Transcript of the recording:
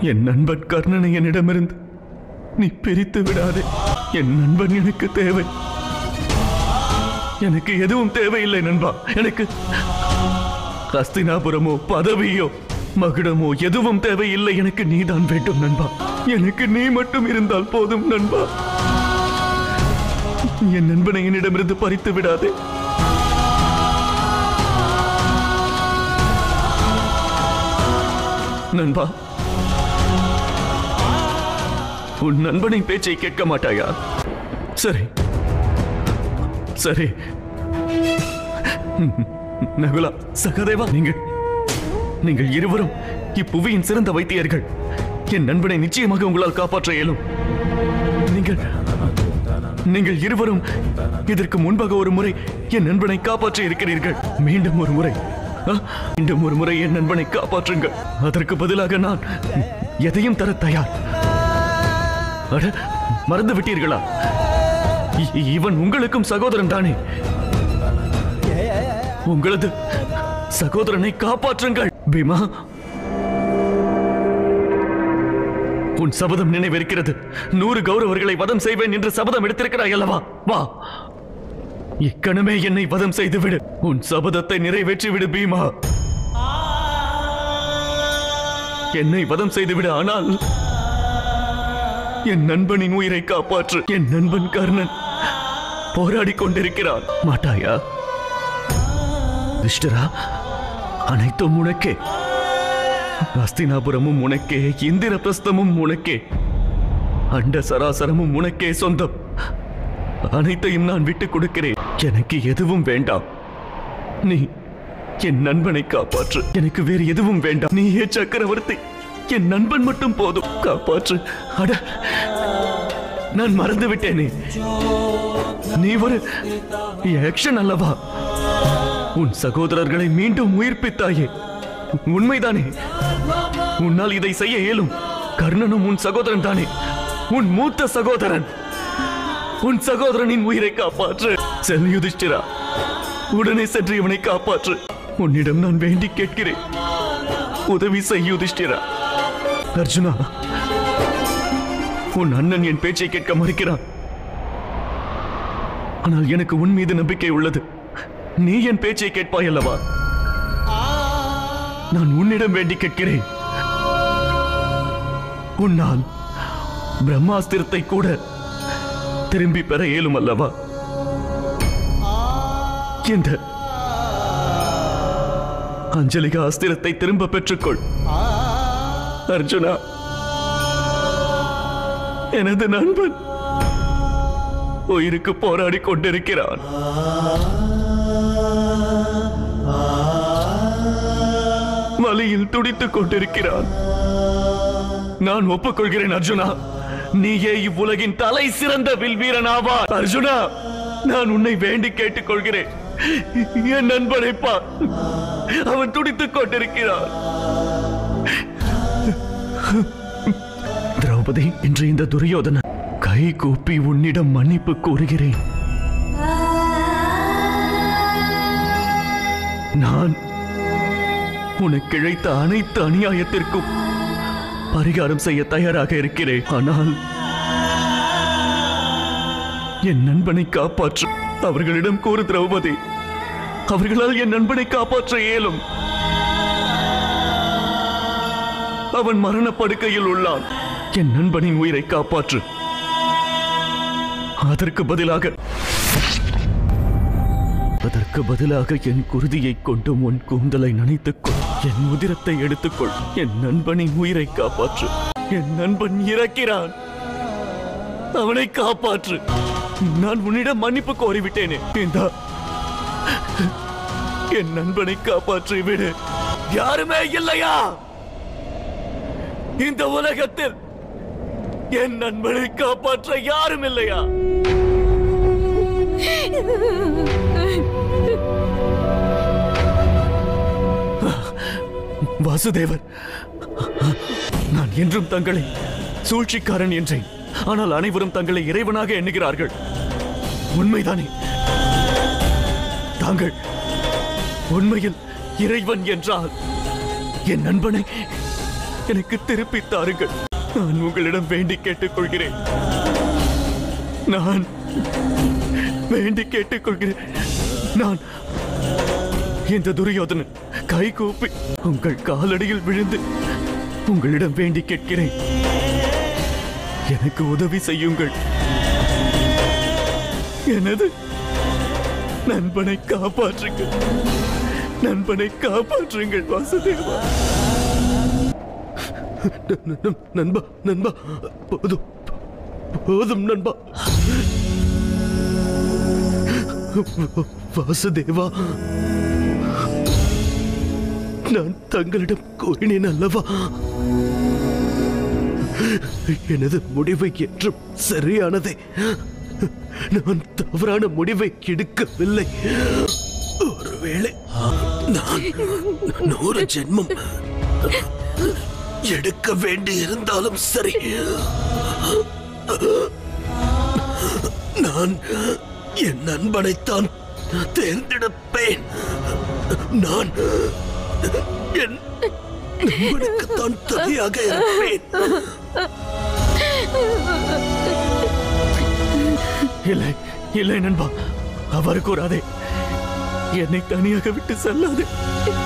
என் நண்பன் கர்ணனை என்னிடமிருந்து நீ பிரித்து விடாதே. என் நண்பன் எனக்கு தேவை. எனக்கு எதுவும் தேவையில்லை நண்பா. எனக்கு ஹஸ்தினாபுரமோ பதவியோ மகுடமோ எதுவும் தேவையில்லை. எனக்கு நீதான் வேண்டும் நண்பா. எனக்கு நீ மட்டும் இருந்தால் போதும் நண்பா. என் நண்பனை என்னிடமிருந்து பறித்து விடாதே. நண்பா, உன் நண்பனின் பேச்சை கேட்க மாட்டாயா? சரி சரி. நகுலா, சகதேவா, நீங்கள் இருவரும் இப்புவியின் சிறந்த வைத்தியர்கள். என் நண்பனை நிச்சயமாக உங்களால் காப்பாற்ற இயலும். நீங்கள் இருவரும் இதற்கு முன்பாக ஒரு முறை என் நண்பனை காப்பாற்ற இருக்கிறீர்கள். மீண்டும் ஒரு முறை என் நண்பனை காப்பாற்றுங்கள். அதற்கு பதிலாக நான் எதையும் தர தயார். மறந்து விட்டீர்களா? இவன் உங்களுக்கும் சகோதரன் தானே. உங்களது சகோதரனை காப்பாற்றுங்கள். பீமா, உன் சபதம் நினைவிருக்கிறது. 100 கௌரவர்களை வதம் செய்வேன் என்று சபதம் எடுத்திருக்கிறாய் அல்லவா? வா, இக்கணமே என்னை வதம் செய்து விடு. உன் சபதத்தை நிறைவேற்றி விடு பீமா. என்னை வதம் செய்து விடு. ஆனால் என் நண்பனின் உயிரை காப்பாற்று. என் நண்பன் கர்ணன் போராடி கொண்டிருக்கிறான். மாட்டாயா? யுதிஷ்டிரா, அனைத்தும் உனக்கே. ஹஸ்தினாபுரமும் உனக்கே, இந்திரபிரஸ்தமும் உனக்கே, அண்ட சராசரமும் உனக்கே சொந்தம். அனைத்தையும் நான் விட்டுக் கொடுக்கிறேன். எனக்கு எதுவும் வேண்டாம். நீ என் நண்பனை காப்பாற்று. எனக்கு வேறு எதுவும் வேண்டாம். நீயே சக்கரவர்த்தி. என் நண்பன் மட்டும் போதும். காப்பாற்று. அட, நான் மறந்து விட்டேனே. நீ ஒரு ஆக்ஷன் அல்லவா? உன் சகோதரர்களை மீண்டும் உயிர்ப்பித்தாயே, உண்மைதானே? உன்னால் இதை செய்ய இயலும். கர்ணனும் உன் சகோதரன் தானே, உன் மூத்த சகோதரன். உன் சகோதரனின் உயிரை காப்பாற்று. செல் யுதிஷ்டிரா, உடனே சென்று இவனை காப்பாற்று. உன்னிடம் நான் வேண்டி கேட்கிறேன். உதவி செய் யுதிஷ்டிரா. அர்ஜுனா, உன் அண்ணன் என் பேச்சை கேட்க மறுக்கிறான். ஆனால் எனக்கு உன் மீது நம்பிக்கை உள்ளது. நீ என் பேச்சை கேட்பாய் அல்லவா? நான் உன்னிடம் வேண்டி கேட்கிறேன். உன்னால் பிரம்மாஸ்திரத்தை கூட திரும்பி பெற இயலும் அல்லவா? இந்த அஞ்சலிகா அஸ்திரத்தை திரும்ப பெற்றுக்கொள். அர்ஜுனா, எனது நண்பன் உயிருக்கு போராடி கொண்டிருக்கிறான். வலியில் துடித்துக் கொண்டிருக்கிறான். நான் ஒப்புக்கொள்கிறேன் அர்ஜுனா. நீயே இவ்வுலகின் தலை சிறந்த வில்வீரனாவா. அர்ஜுனா, நான் உன்னை வேண்டி கேட்டுக் கொள்கிறேன். என் நண்பனை பார், அவன் துடித்துக் கொண்டிருக்கிறான். திரௌபதி, இன்று இந்த துரியோதனன் கை கூப்பி உன்னிடம் மன்னிப்பு கூறுகிறேன். நான் உனக்கு இழைத்த அனைத்து அநியாயத்திற்கும் பரிகாரம் செய்ய தயாராக இருக்கிறேன். ஆனால் என் நண்பனை காப்பாற்று. அவர்களிடம் கூறு திரௌபதி. அவர்களால் என் நண்பனை காப்பாற்ற இயலும். அவன் மரணப்படுக்கையில் உள்ளான். என் நண்பனின் உயிரை காப்பாற்று. அதற்கு பதிலாக என் குருதியை கொண்டு உன் கூந்தலை நனைத்துக்கொள். என் உதிரத்தை எடுத்துக்கொள். என் நண்பனின் உயிரை காப்பாற்று. என் நண்பன் இறக்கிறான். அவனை காப்பாற்று. நான் உன்னிடம் மன்னிப்பு கோரிவிட்டேனே. என் நண்பனை காப்பாற்றி விடு. யாருமே இல்லையா இந்த உலகத்தில்? என் நண்பனை காப்பாற்ற யாரும் இல்லையா? வாசுதேவர், நான் என்றும் தங்களை சூழ்ச்சிக்காரன் என்றேன். ஆனால் அனைவரும் தங்களை இறைவனாக எண்ணுகிறார்கள். உண்மைதானே? தாங்கள் உண்மையில் இறைவன் என்றால் என் எனக்கு திருப்பி தாருங்கள். நான் உங்களிடம் வேண்டி கேட்டுக்கொள்கிறேன். நான் வேண்டி கேட்டுக்கொள்கிறேன். நான் இந்த துரியோதனன் கை கூப்பி உங்கள் காலடியில் விழுந்து உங்களிடம் வேண்டி கேட்கிறேன். எனக்கு உதவி செய்யுங்கள். எனது நண்பனை காப்பாற்றுங்கள். நண்பனை காப்பாற்றுங்கள் வாசுதேவா. நண்பா நண்பா போதும் போதும் நண்பா. வாசுதேவா, நான் தங்களிடம் கூறினேன் அல்லவா, எனது முடிவை என்றும் சரியானதே. நான் தவறான முடிவை எடுக்கவில்லை. ஒருவேளை நான் 100 ஜென்மம் எடுக்க வேண்டி இருந்தாலும் சரி, நான் என் நண்பனைத்தான் தேர்ந்தெடுப்பேன். நான் என் நண்பனுக்குத்தான் துணையாக இருப்பேன். இல்லை இல்லை நண்பா, அவர் கூறாதே. என்னை தனியாக விட்டு செல்லாதே.